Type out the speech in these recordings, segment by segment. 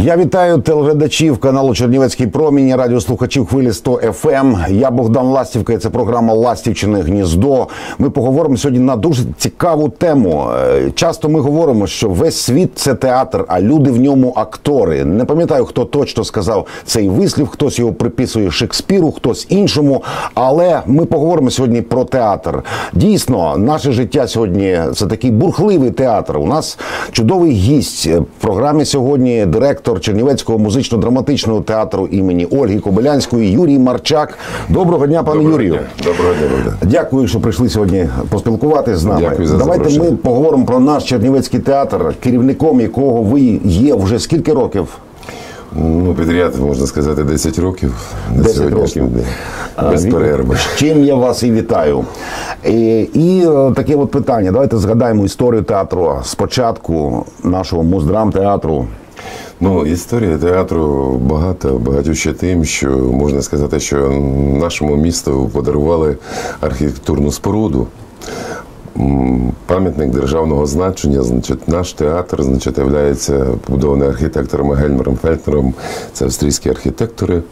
Я вітаю телеглядачів каналу Чернівецький промінь, радіослухачів хвилі 100 FM. Я Богдан Ластівка, і це програма «Ластівчине гніздо». Ми поговоримо сьогодні на дуже цікаву тему. Часто ми говоримо, що весь світ – це театр, а люди в ньому – актори. Не пам'ятаю, хто точно сказав цей вислів, хтось його приписує Шекспіру, хтось іншому. Але ми поговоримо сьогодні про театр. Дійсно, наше життя сьогодні – це такий бурхливий театр. У нас чудовий гість. В програмі сьогодні директор Чернівецького музично-драматичного театру імені Ольги Кобилянської Юрій Марчак. Доброго дня, пане Юрію. Доброго дня, Богдан. Дякую, що прийшли сьогодні поспілкуватися з нами. Дякую за Давайте запрошення. ми поговоримо про наш Чернівецький театр, керівником якого ви є вже скільки років? Ну, підряд, можна сказати, 10 років. 10 років. Без перерви. З чим я вас і вітаю. І таке от питання. Давайте згадаємо історію театру спочатку нашого муздрамтеатру. Ну, історія театру багатюща тим, що можна сказати, що нашому місту подарували архітектурну споруду. Пам'ятник державного значення, значить, наш театр, значить, являється побудований архітектором Гельмером Фельтнером, це австрійські архітектори,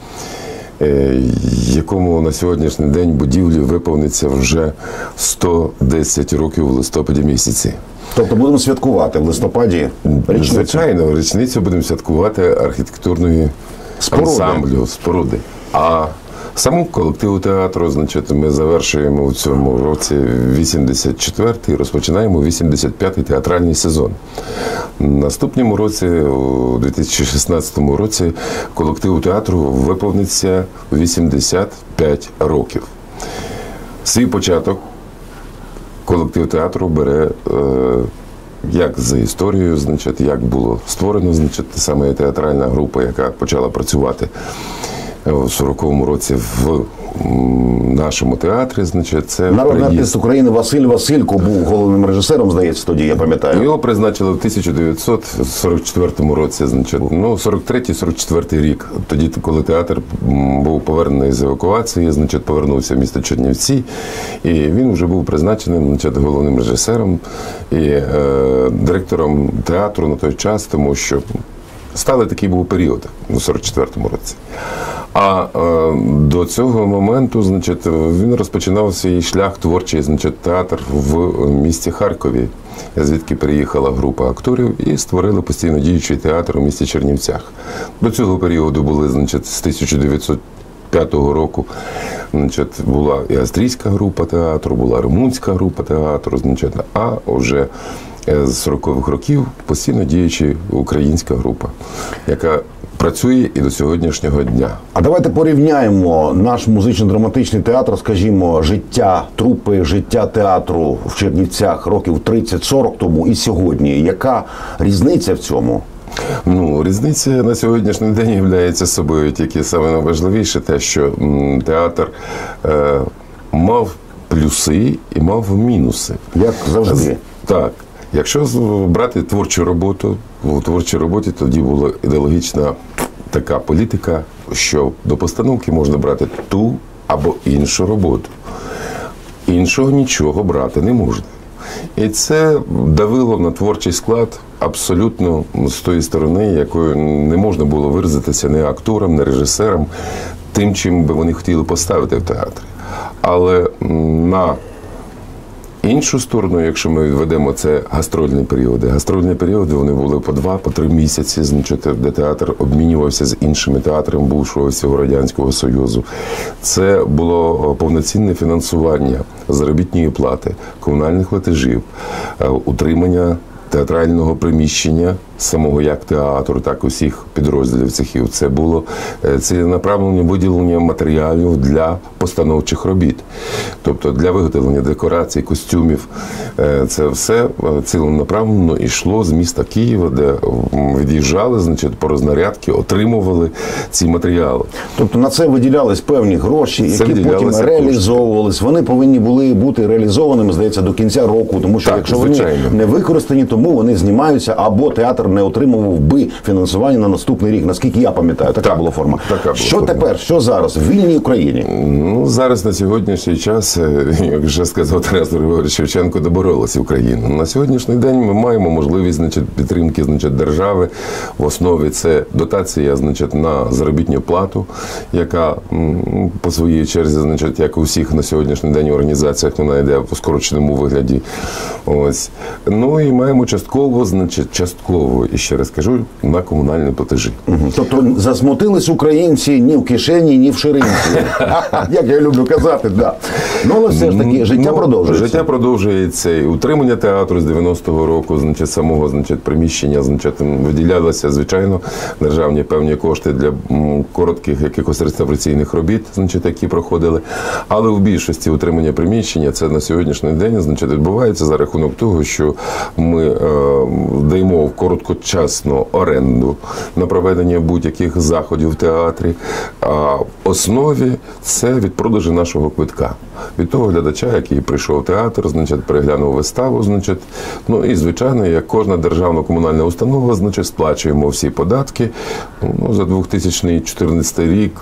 якому на сьогоднішній день будівлі виповниться вже 110 років у листопаді місяці. Тобто будемо святкувати в листопаді річницю? Звичайно, річницю будемо святкувати архітектурної ансамблю, споруди. А саму колективу театру, значить, ми завершуємо в цьому році 84-й, розпочинаємо 85-й театральний сезон. В наступному році, у 2016 році, колективу театру виповниться 85 років. Свій початок колектив театру бере як за історією, значить, як було створено, значить, саме театральна група, яка почала працювати у 40-му році в нашому театрі, значить, це народний артист України Василь Василько був головним режисером, здається, тоді, я пам'ятаю. Його призначили в 1944 році, значить, ну, 43-44 рік. Тоді, коли театр був повернений з евакуації, значить, повернувся в місто Чернівці, і він вже був призначений, значить, головним режисером і директором театру на той час, тому що сталий такий був період у 44-му році. А до цього моменту, значить, він розпочинав свій шлях творчий, значить, театр в місті Харкові, звідки приїхала група акторів і створили постійно діючий театр у місті Чернівцях. До цього періоду були, значить, з 1905 року, значить, була і австрійська група театру, була румунська група театру, значить, а вже з 40-х років постійно діюча українська група, яка працює і до сьогоднішнього дня. А давайте порівняємо наш музично-драматичний театр, скажімо, життя трупи, життя театру в Чернівцях років 30-40 тому і сьогодні. Яка різниця в цьому? Ну, різниця на сьогоднішній день є собою тільки саме найважливіше те, що театр мав плюси і мав мінуси. Як завжди. Так. Якщо брати творчу роботу, у творчій роботі тоді була ідеологічна така політика, що до постановки можна брати ту або іншу роботу. Іншого нічого брати не можна. І це давило на творчий склад абсолютно з тої сторони, якою не можна було виразитися ні акторам, ні режисерам, тим, чим би вони хотіли поставити в театрі. Але на іншу сторону, якщо ми ведемо це гастрольні періоди, вони були по 2-3 місяці, значить, де театр обмінювався з іншими театрами бувшого всього Радянського Союзу. Це було повноцінне фінансування заробітної плати, комунальних платежів, утримання театрального приміщення, самого як театру, так і усіх підрозділів цехів. Це було ціленаправлення виділення матеріалів для постановчих робіт. Тобто для виготовлення декорацій, костюмів. Це все ціленаправленно йшло з міста Києва, де від'їжджали, значить, по рознарядки, отримували ці матеріали. Тобто на це виділялись певні гроші, які потім реалізовувались. Вони повинні були бути реалізованими, здається, до кінця року, тому що так, якщо звичайно, вони не використані, тому вони знімаються або театр не отримував би фінансування на наступний рік. Наскільки я пам'ятаю, така була форма. Що тепер? Що зараз в вільній Україні? Ну, зараз на сьогоднішній час, як вже сказав Тарас Григорович Шевченко, доборолася Україна. На сьогоднішній день ми маємо можливість, підтримки, держави. В основі це дотація, на заробітну плату, яка по своїй черзі, як у всіх на сьогоднішній день організаціях, вона йде в скороченому вигляді. Ось. Ну і маємо частково, і ще раз кажу, на комунальні платежі. Тобто засмутились українці ні в кишені, ні в ширинці. Як я люблю казати, да. Ну, але все ж таки, життя продовжується. Життя продовжується. І утримання театру з 90-го року, самого, приміщення, виділялося, звичайно, державні певні кошти для коротких якихось реставраційних робіт, які проходили. Але в більшості утримання приміщення це на сьогоднішній день, відбувається за рахунок того, що ми даємо в короткочасну оренду на проведення будь-яких заходів в театрі, а в основі це від продажу нашого квитка. Від того глядача, який прийшов в театр, переглянув виставу, ну і, звичайно, як кожна державна комунальна установа, сплачуємо всі податки. Ну, за 2014 рік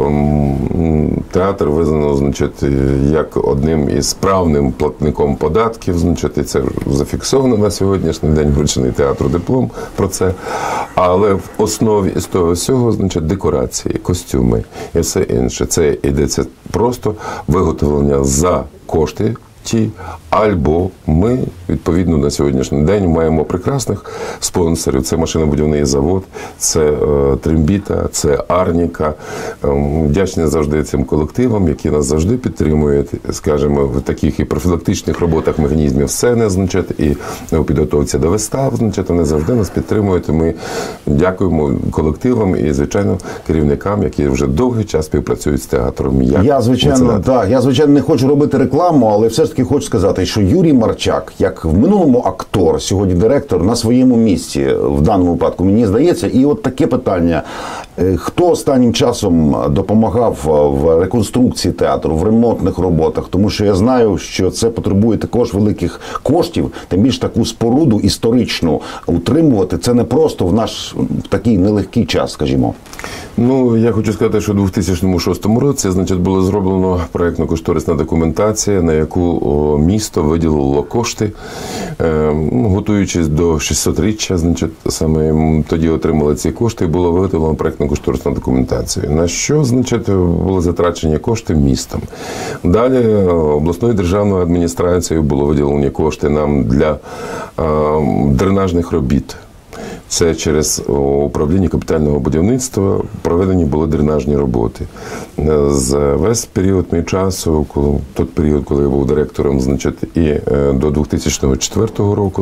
театр визнано, як одним із справним платником податків, і це зафіксовано на сьогоднішній день, вручений театру диплом про це. Але в основі з того всього, декорації, костюми і все інше. Це йдеться просто виготовлення за кошти ті, або ми, відповідно, на сьогоднішній день маємо прекрасних спонсорів. Це машинобудівний завод, це Трембіта, це Арніка. Вдячні завжди цим колективам, які нас завжди підтримують, скажімо, в таких і профілактичних роботах механізмів сцени, і у підготовці до вистав, вони завжди нас підтримують. Ми дякуємо колективам і, звичайно, керівникам, які вже довгий час співпрацюють з театром. Я, звичайно, не хочу робити рекламу, але все ж таки хочу сказати, що Юрій Марчак, як в минулому актор, сьогодні директор, на своєму місці, в даному випадку, мені здається. І от таке питання. Хто останнім часом допомагав в реконструкції театру, в ремонтних роботах? Тому що я знаю, що це потребує також великих коштів, тим більше таку споруду історичну утримувати. Це не просто в наш такий нелегкий час, скажімо. Ну, я хочу сказати, що у 2006 році, було зроблено проєктно-кошторисна документація, на яку місто виділило кошти, готуючись до 600-річчя, саме тоді отримали ці кошти і було виготовлено проєктно-кошторисну документацію. На що, були затрачені кошти містом. Далі обласною державною адміністрацією було виділені кошти нам для дренажних робіт. Це через управління капітального будівництва проведені були дренажні роботи. За весь період мій часу, той період, коли я був директором, і до 2004 року,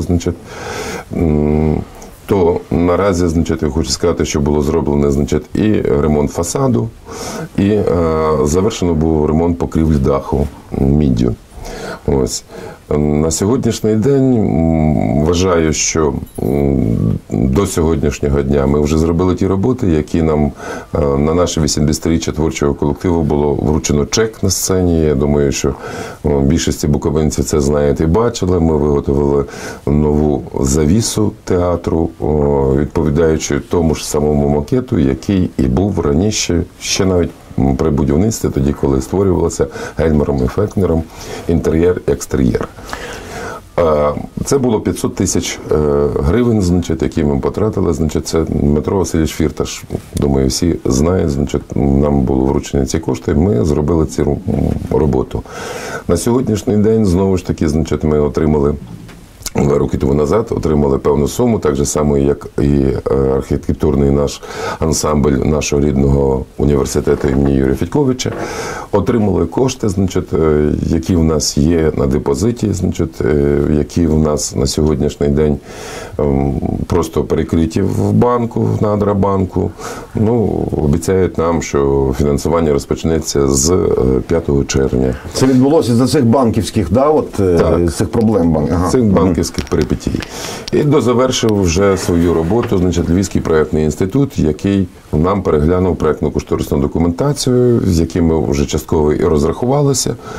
то наразі, я хочу сказати, що було зроблено, і ремонт фасаду, і завершено був ремонт покрівлі даху міддю. Ось. На сьогоднішній день вважаю, що до сьогоднішнього дня ми вже зробили ті роботи, які нам на наше 80-річчя творчого колективу було вручено чек на сцені. Я думаю, що більшості буковинців це знають і бачили. Ми виготовили нову завісу театру, відповідаючи тому ж самому макету, який і був раніше, ще навіть при будівництві, тоді, коли створювалося Гельмером і Фекнером інтер'єр-екстер'єр. Це було 500 тисяч гривень, які ми потратили. Це Дмитро Васильович Фірташ. Думаю, всі знають, нам було вручені ці кошти, ми зробили цю роботу. На сьогоднішній день, знову ж таки, ми отримали 2 роки тому назад, отримали певну суму, так же само, як і архітектурний наш ансамбль нашого рідного університету імені Юрія Федьковича. Отримали кошти, які в нас є на депозиті, які в нас на сьогоднішній день просто перекриті в банку, в Надрабанку. Обіцяють нам, що фінансування розпочнеться з 5 червня. Це відбулося за цих банківських, з цих проблем? Цих банківських перипетій. І дозавершив вже свою роботу, Львівський проєктний інститут, який нам переглянув проєктно-кошторисну документацію, з яким ми вже частково і розрахувалися.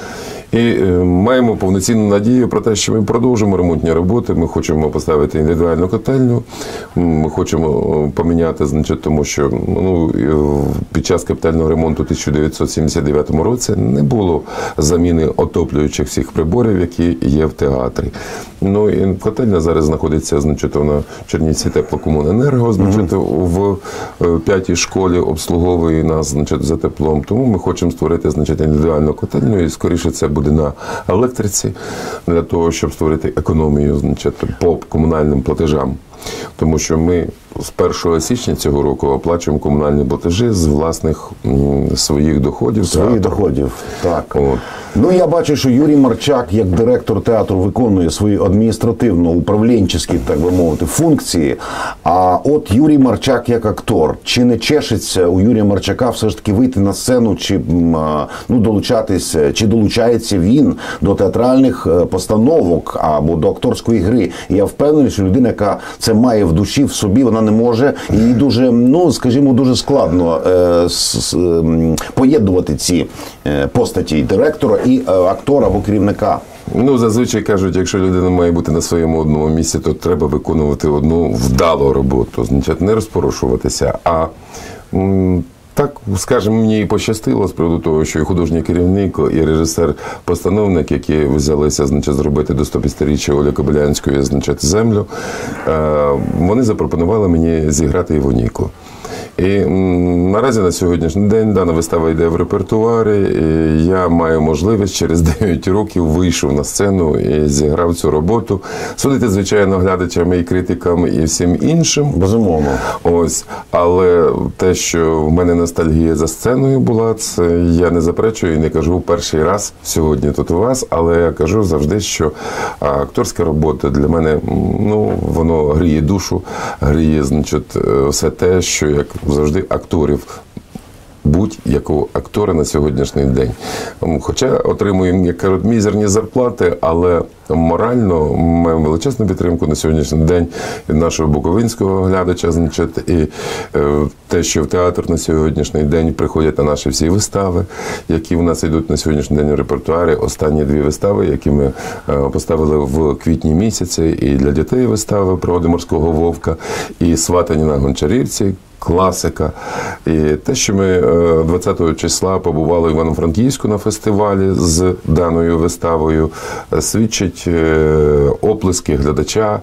І маємо повноцінну надію про те, що ми продовжимо ремонтні роботи, ми хочемо поставити індивідуальну котельню, ми хочемо поміняти, значить, тому що під час капітального ремонту у 1979 році не було заміни отоплюючих всіх приборів, які є в театрі. Ну і котельня зараз знаходиться, значить, на Чернівці теплокомуненерго, значить, в 5-й школі обслуговує нас, значить, за теплом. Тому ми хочемо створити, значить, індивідуальну котельню, і скоріше це буде на електриці, для того, щоб створити економію, значить, по комунальним платежам. Тому що ми з 1 січня цього року оплачуємо комунальні платежі з власних своїх доходів. Своїх доходів, так. От. Ну, я бачу, що Юрій Марчак, як директор театру, виконує свої адміністративно-управлінчі, так би мовити, функції. А от Юрій Марчак як актор, чи не чешеться у Юрія Марчака все ж таки вийти на сцену, чи долучатись, чи долучається він до театральних постановок або до акторської гри? І я впевнений, що людина, яка це має в душі, в собі, вона не може, і їй дуже, скажімо, дуже складно поєднувати ці постаті директора і актора або керівника. Зазвичай кажуть, якщо людина має бути на своєму одному місці, то треба виконувати одну вдалу роботу, значить, не розпорошуватися, а так, скажімо, мені і пощастило з приводу того, що і художній керівник, і режисер-постановник, які взялися, значить, зробити до 150-річчя Олі Кобилянської, значить, землю, вони запропонували мені зіграти Івоніку. І наразі на сьогоднішній день дана вистава йде в репертуарі, і я маю можливість, через 9 років вийшов на сцену і зіграв цю роботу. Судити, звичайно, глядачам і критикам і всім іншим. Безумовно. Ось. Але те, що в мене ностальгія за сценою була, це я не заперечую і не кажу перший раз сьогодні тут у вас, але я кажу завжди, що акторська робота для мене, воно гріє душу, гріє, значить, все те, що як завжди акторів, будь-якого актора на сьогоднішній день. Хоча отримуємо, як кажуть, мізерні зарплати, але морально маємо величезну підтримку на сьогоднішній день від нашого буковинського глядача, значить, і те, що в театр на сьогоднішній день приходять на наші всі вистави, які в нас йдуть на сьогоднішній день у репертуарі. Останні 2 вистави, які ми поставили в квітні місяці, і для дітей вистави про Морського вовка, і «Сватані на Гончарівці», класика. І те, що ми 20 числа побували в Івано-Франківську на фестивалі з даною виставою, свідчить оплески глядача,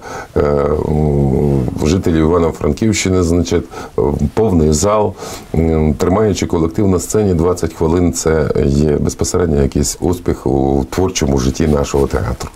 жителів Івано-Франківщини, значить, повний зал, тримаючи колектив на сцені 20 хвилин, це є безпосередньо якийсь успіх у творчому житті нашого театру.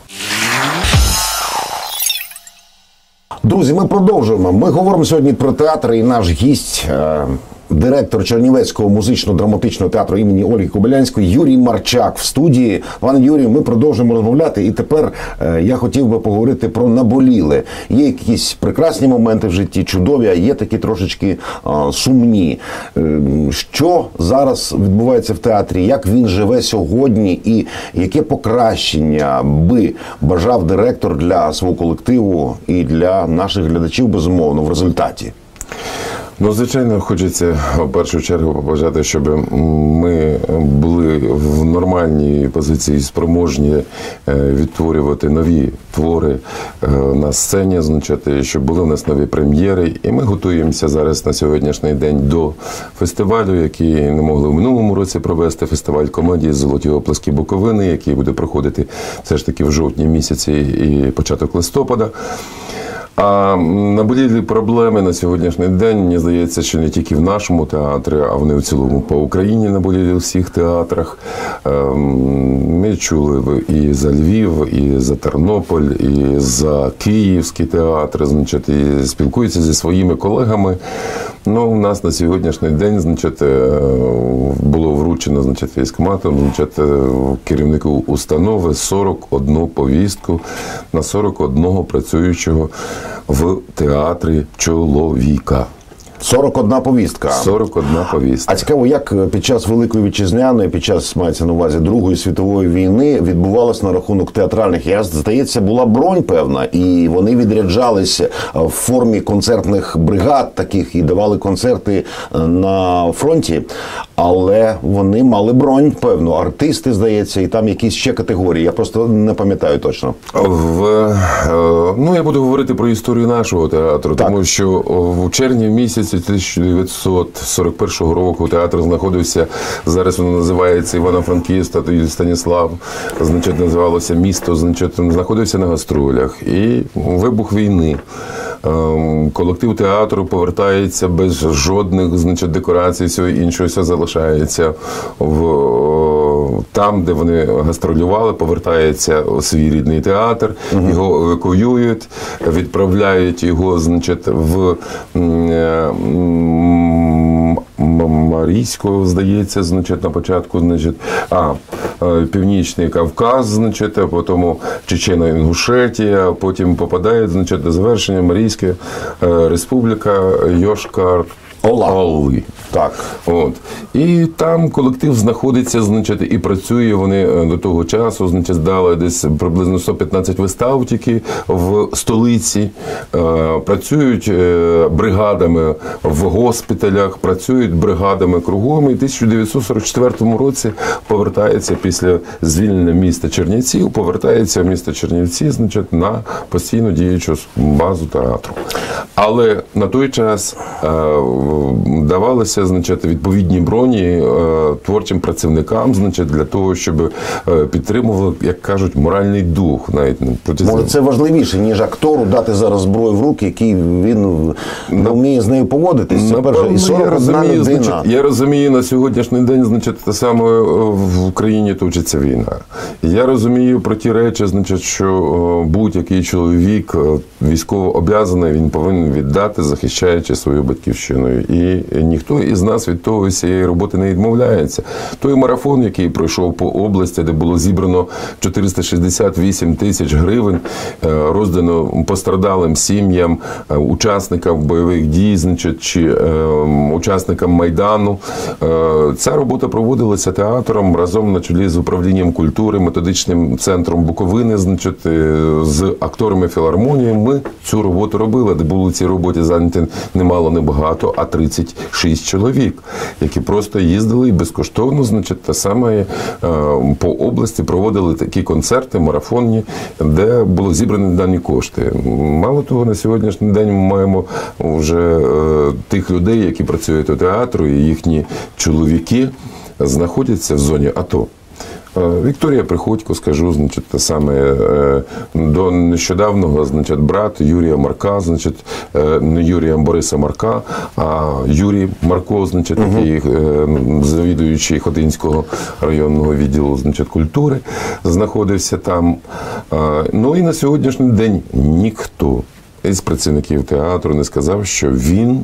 Друзі, ми продовжуємо. Ми говоримо сьогодні про театр, і наш гість, директор Чернівецького музично-драматичного театру імені Ольги Кобилянської Юрій Марчак в студії. Пане Юрію, ми продовжуємо розмовляти, і тепер я хотів би поговорити про наболіле. Є якісь прекрасні моменти в житті, чудові, а є такі трошечки сумні. Що зараз відбувається в театрі, як він живе сьогодні і яке покращення би бажав директор для свого колективу і для наших глядачів, безумовно, в результаті? Звичайно, хочеться в першу чергу побажати, щоб ми були в нормальній позиції, спроможні відтворювати нові твори на сцені, значить, щоб були в нас нові прем'єри. І ми готуємося зараз на сьогоднішній день до фестивалю, який не могли в минулому році провести, фестиваль комедії «Золоті оплески Буковини», який буде проходити все ж таки в жовтні місяці і початок листопада. А наболілі проблеми на сьогоднішній день, мені здається, що не тільки в нашому театрі, а вони в цілому по Україні наболілі у всіх театрах. Ми чули і за Львів, і за Тернопіль, і за Київський театр, значить, і спілкуються зі своїми колегами. У нас на сьогоднішній день, значить, було вручено, значить, військкоматом, значить, керівнику установи 41 повістку на 41 працюючого в театрі чоловіка. 41 повістка. 41 повістка. А цікаво, як під час Великої Вітчизняної, під час, мається на увазі, Другої світової війни відбувалося на рахунок театральних? Здається, була бронь певна, і вони відряджалися в формі концертних бригад таких і давали концерти на фронті. Але вони мали бронь, певно, артисти, здається, і там якісь ще категорії. Я просто не пам'ятаю точно. Я буду говорити про історію нашого театру, Так. тому що в червні місяці 1941 року театр знаходився, зараз воно називається Івано-Франківськ, тоді Станіслав, значить, називалося місто, значить, знаходився на гастролях. І вибух війни. Колектив театру повертається без жодних, значить, декорацій, всього іншого, все залишається там, де вони гастролювали, повертається у свій рідний театр, його евакуюють, відправляють його, значить, в Марійську, здається, значить, на початку, значить, Північний Кавказ, значить, а потім Чечено-Інгушетія, потім попадає, значить, до завершення Марійська Республіка Йошкар-Олі. Так. От. І там колектив знаходиться, значить, і працює. Вони до того часу, значить, здали десь приблизно 115 вистав тільки в столиці. Працюють бригадами в госпіталях, працюють бригадами кругом. І в 1944 році повертається після звільнення міста Чернівців, повертається в місто Чернівці, значить, на постійно діючу базу театру. Але на той час давалися, значить, відповідні броні творчим працівникам, значить, для того, щоб підтримували, як кажуть, моральний дух. Навіть Може, це важливіше, ніж актору дати зараз зброю в руки, який він не вміє з нею поводитись. Це перше. І 41 людина. Я розумію, на сьогоднішній день, значить, те саме в Україні точиться війна. Я розумію про ті речі, значить, що будь-який чоловік військово обов'язаний, він повинен віддати, захищаючи свою батьківщину. І ніхто із нас від того цієї роботи не відмовляється. Той марафон, який пройшов по області, де було зібрано 468 тисяч гривень, роздано постраждалим сім'ям, учасникам бойових дій, значить, чи учасникам Майдану. Ця робота проводилася театром разом на чолі з управлінням культури, методичним центром Буковини, значить, з акторами філармонії. Ми цю роботу робили, де були ці роботи зайняті немало, не багато, а 36 чоловік, які просто їздили і безкоштовно, значить, те саме по області проводили такі концерти, марафонні, де були зібрані дані кошти. Мало того, на сьогоднішній день ми маємо вже тих людей, які працюють у театру, і їхні чоловіки знаходяться в зоні АТО. Вікторія Приходько, скажу, значить, те саме до нещодавнього, значить, брат Юрія Марка, значить, не Юрія Бориса Марка, а Юрій Марко, значить, такий завідуючий Хотинського районного відділу, значить, культури, знаходився там. Ну і на сьогоднішній день ніхто із працівників театру не сказав, що він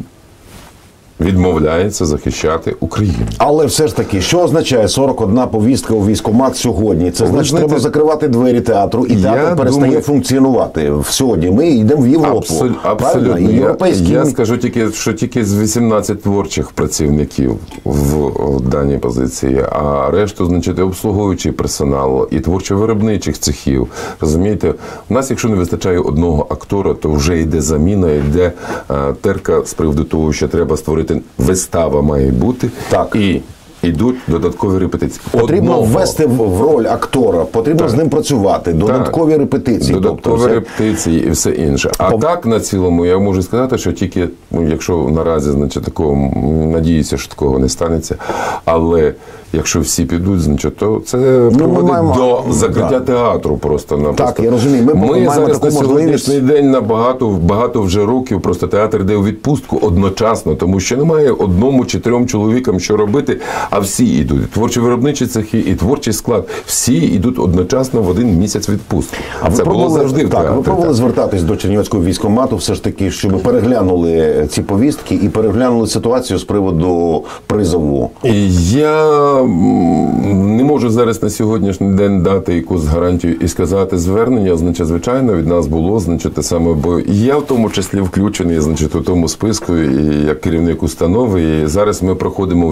відмовляється захищати Україну. Але все ж таки, що означає 41 повістка у військкомат сьогодні? Це значить, знаєте, треба закривати двері театру, і театр перестає функціонувати. Сьогодні ми йдемо в Європу. Абсолютно. Європейські... Я скажу тільки з 18 творчих працівників в даній позиції, а решту, значить, обслуговуючий персонал і творчо-виробничих цехів. Розумієте, у нас, якщо не вистачає одного актора, то вже йде заміна, йде терка з приводу того, що треба створити вистава має бути, так. І йдуть додаткові репетиції. Потрібно ввести в роль актора, потрібно з ним працювати, додаткові репетиції. Додаткові репетиції і все інше. А так, на цілому, я можу сказати, що тільки, якщо наразі, значить, такого, надіюся, що такого не станеться, але якщо всі підуть, значить, то це приводить до закриття театру просто-напросто. Так, я розумію. Ми зараз на сьогоднішній день багато вже років просто театр йде у відпустку одночасно, тому що немає одному чи трьом чоловікам що робити, а всі йдуть. Творчо-виробничі цехи і творчий склад. Всі йдуть одночасно в один місяць відпустку. Це було завжди в театрі. Ви пробували звертатись до Чернівецького військкомату все ж таки, щоб переглянули ці повістки і переглянули ситуацію з приводу призову? Я не можу зараз на сьогоднішній день дати якусь гарантію і сказати звернення, значить, звичайно, від нас було, значить, те саме, бо я в тому числі включений, значить, у тому списку, і як керівник установи, і зараз ми проходимо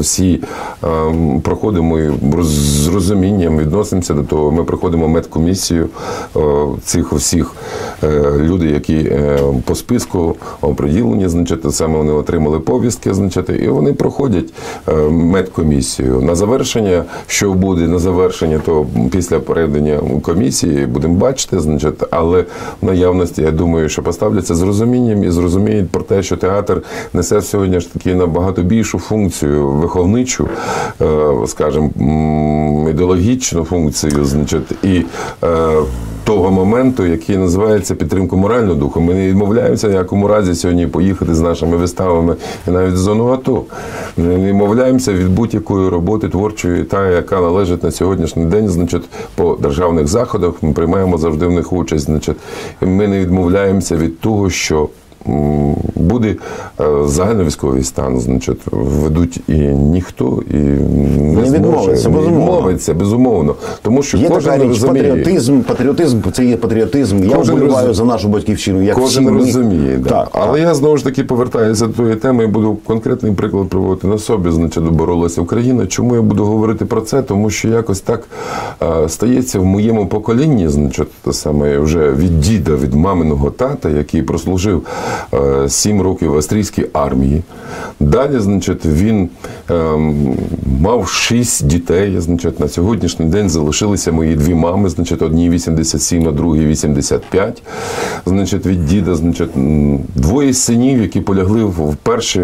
і з розумінням відносимося до того, ми проходимо медкомісію цих всіх людей, які по списку оприділені, значить, те саме вони отримали повістки, значить, і вони проходять медкомісію. На завершення, що буде на завершення, то після передання комісії будемо бачити, значить, але в наявності, я думаю, що поставляться з розумінням і зрозуміють про те, що театр несе сьогодні ж таки набагато більшу функцію, виховничу, скажімо, ідеологічну функцію, значить, і того моменту, який називається підтримка морального духу. Ми не відмовляємося в якому разі сьогодні поїхати з нашими виставами і навіть в зону АТО. Ми не відмовляємося від будь-якої роботи творчої, та, яка належить на сьогоднішній день, значить, по державних заходах. Ми приймаємо завжди в них участь. Значить, і ми не відмовляємося від того, що буде загальновійськовий стан, значить, ведуть і ніхто, і не відмовиться, безумовно. Тому що є кожен така річ, розуміє. патріотизм, це є патріотизм. Я вболіваю за нашу батьківщину, як кожен всі розуміє, ми. Так. Але я знову ж таки повертаюся до тої теми і буду конкретний приклад приводити на собі, значить, боролася Україна. Чому я буду говорити про це? Тому що якось так стається в моєму поколінні, значить, те саме вже від діда, від маминого тата, який прослужив 7 років в австрійській армії. Далі, значить, він мав 6 дітей. Значить, на сьогоднішній день залишилися мої 2 мами, значить, одній 87, а другій 85. Значить, від діда, значить, 2 синів, які полягли в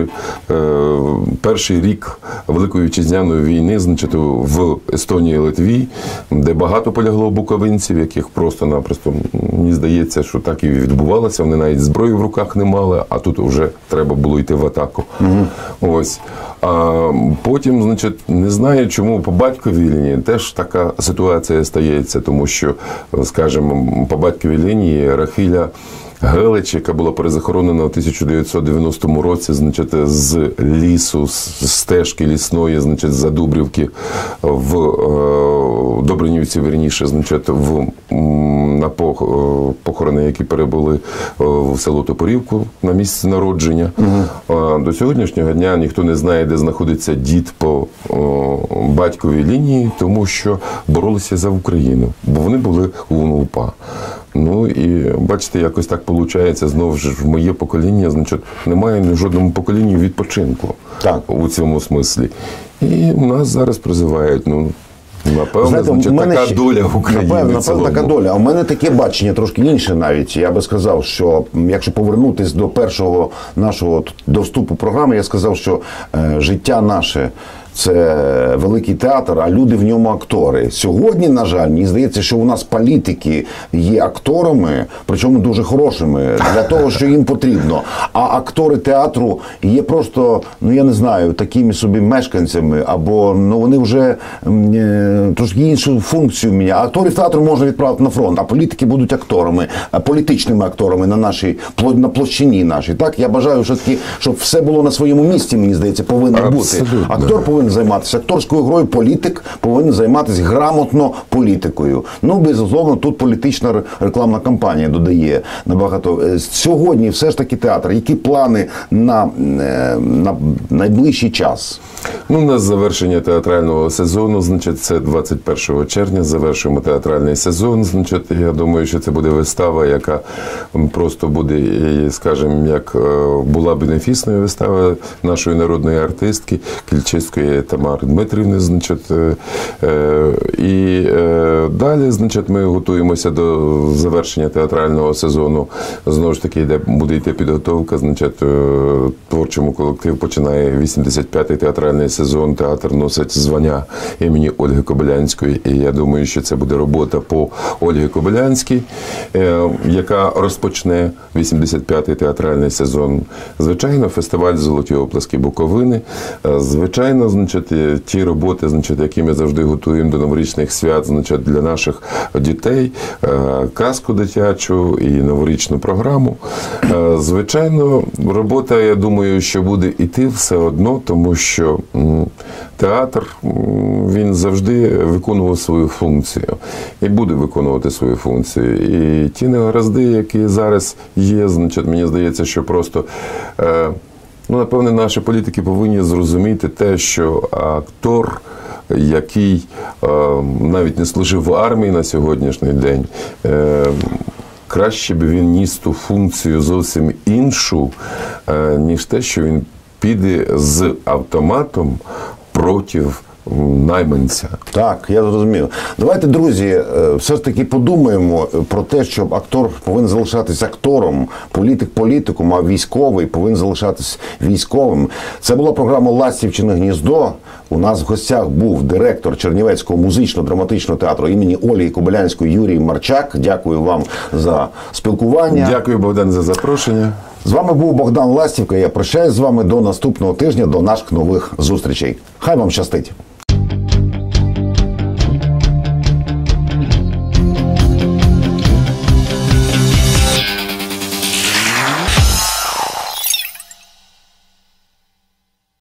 перший рік Великої Вітчизняної війни, значить, в Естонії і Литві, де багато полягло буковинців, яких просто-напросто, мені здається, що так і відбувалося. Вони навіть зброї в руках не мали, а тут вже треба було йти в атаку. Ось. А потім, значить, не знаю, чому по батьковій лінії теж така ситуація стається, тому що, скажімо, по батьковій лінії Рахиля Гелич, яка була перезахоронена у 1990 році, значить, з лісу, з стежки лісної, значить, за Дубрівки в Добринівці, вірніше, значить, на похорони, які перебули в село Топорівку на місці народження. До сьогоднішнього дня ніхто не знає, де знаходиться дід по батьковій лінії, тому що боролися за Україну, бо вони були у УНУПА. Ну і бачите, якось так виходить, знову ж в моє покоління, значить, немає ні в жодному поколінні відпочинку у цьому смислі. І нас зараз призивають, напевно, знаєте, значить, така доля в Україні. Напевно, така доля. А у мене таке бачення трошки інше навіть. Я би сказав, що якщо повернутися до першого нашого, до вступу програми, я сказав, що життя наше – це великий театр, а люди в ньому актори. Сьогодні, на жаль, мені здається, що у нас політики є акторами, причому дуже хорошими, для того, що їм потрібно. А актори театру є просто, я не знаю, такими собі мешканцями, або вони вже трошки іншу функцію міняють. Акторів театру можна відправити на фронт, а політики будуть акторами, політичними акторами на площині нашій. Так, я бажаю, щоб все було на своєму місці, мені здається, повинно бути. Актор повинен займатися акторською грою, політик повинен займатися грамотно політикою. Безусловно, тут політична рекламна кампанія додає набагато. Сьогодні все ж таки театр. Які плани на найближчий час? У нас завершення театрального сезону, значить, це 21 червня, завершуємо театральний сезон, значить, я думаю, що це буде вистава, яка просто буде, скажімо, як була бенефісною вистава нашої народної артистки Кільчицької Тамари Дмитрівни, значить, і далі, значить, ми готуємося до завершення театрального сезону, знову ж таки, де буде йти підготовка, значить, творчому колективу починає 85-й театральний сезон, театр носить звання імені Ольги Кобилянської, і я думаю, що це буде робота по Ольгі Кобилянській, яка розпочне 85-й театральний сезон. Звичайно, фестиваль «Золоті оплески Буковини», звичайно, значить, ті роботи, значить, які ми завжди готуємо до новорічних свят, значить, для наших дітей, казку дитячу і новорічну програму. Звичайно, робота, я думаю, що буде йти все одно, тому що театр, він завжди виконував свою функцію і буде виконувати свою функцію. І ті негаразди, які зараз є, значить, мені здається, що просто, напевне, наші політики повинні зрозуміти те, що актор, який навіть не служив в армії на сьогоднішній день, краще б він ніс ту функцію зовсім іншу, ніж те, що він піде з автоматом проти найманця. Так, я зрозумів. Давайте, друзі, все ж таки подумаємо про те, що актор повинен залишатись актором, політик політиком, а військовий повинен залишатись військовим. Це була програма «Ластівчине гніздо». У нас в гостях був директор Чернівецького музично-драматичного театру імені Ольги Кобилянської Юрій Марчак. Дякую вам за спілкування. Дякую, Богдан, за запрошення. З вами був Богдан Ластівка. Я прощаюсь з вами до наступного тижня, до наших нових зустрічей. Хай вам щастить!